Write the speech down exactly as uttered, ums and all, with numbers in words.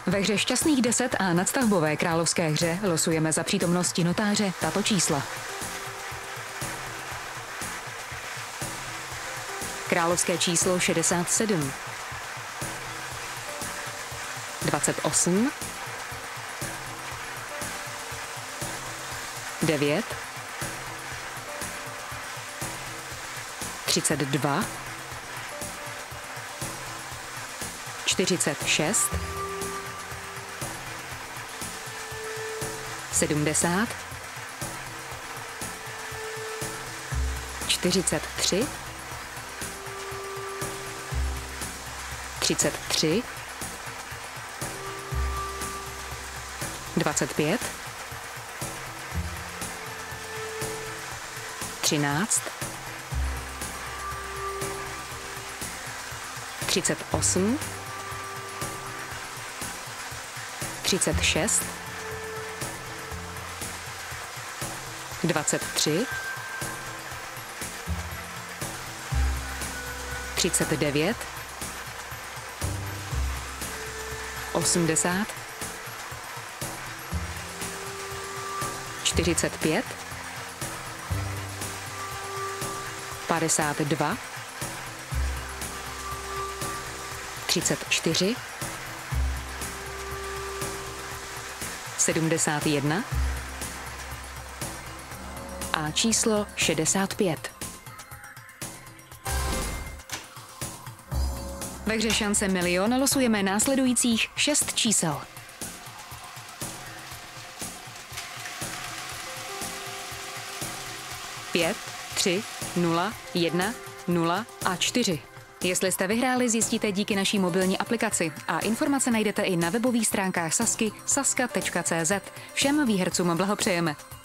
Ve hře Šťastných deset a nadstavbové královské hře losujeme za přítomnosti notáře tato čísla. Královské číslo šedesát sedm, dvacet osm, devět, třicet dva, čtyřicet šest, sedmdesát, čtyřicet tři, třicet tři, dvacet pět, třináct, třicet osm, třicet šest, dvacet tři, třicet devět, osmdesát, čtyřicet pět, padesát dva, třicet čtyři, sedmdesát jedna a číslo šedesát pět. Ve hře Šance milion losujeme následujících šest čísel. pět, tři, nula, jedna, nula a čtyři. Jestli jste vyhráli, zjistíte díky naší mobilní aplikaci a informace najdete i na webových stránkách Sazky saska tečka cé zet. Všem výhercům blahopřejeme.